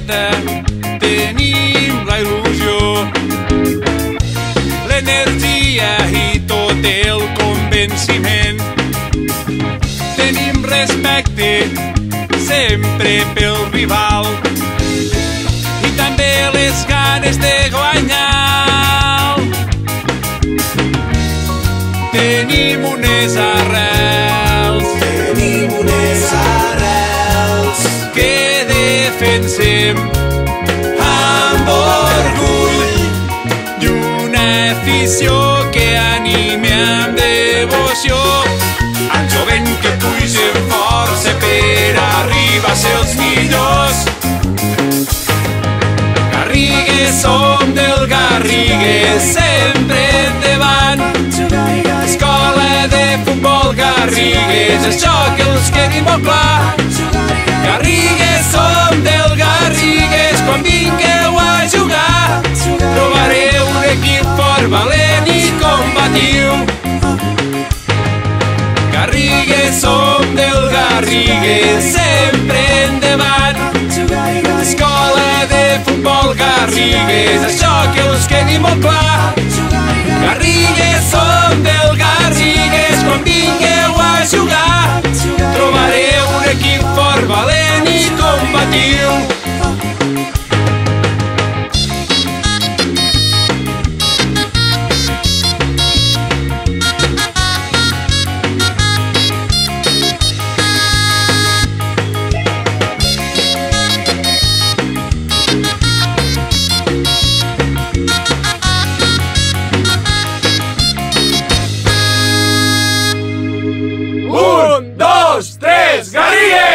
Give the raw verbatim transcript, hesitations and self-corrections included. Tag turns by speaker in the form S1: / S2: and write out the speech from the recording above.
S1: festa tenim la il·lusió, l'energia i tot el convenciment. Tenim respecte sempre pel rival i també les ganes de guanyar. Tenim unes arrels,
S2: tenim unes arrels
S1: que defensem amb orgull i una afició que anime amb devoció. Amb jovent que pugen força per arribar a ser els millors. Garrigues som del Garrigues, sempre endavant. Escola de futbol Garrigues, això que us quedi molt clar. Garrigues som del Garrigues, quan vingueu a jugar trobareu un equip fort, valent i combatiu. Garrigues som del Garrigues, sempre endavant. Escola de futbol Garrigues, això que us quedi molt clar. Garrigues som del Garrigues, quan vingueu a jugar trobareu un equip fort, valent i combatiu. Un, dos, tres, Garrigues!